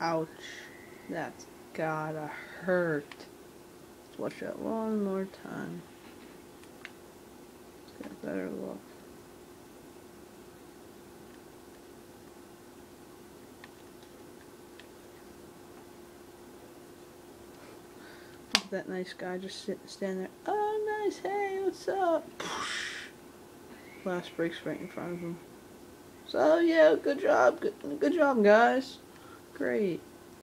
Ouch. That's gotta hurt. Let's watch that one more time. Let's get a better look. Look at that nice guy just standing there. Oh, nice. Hey, what's up? Glass breaks right in front of him. So, yeah, good job. Good job, guys. Great.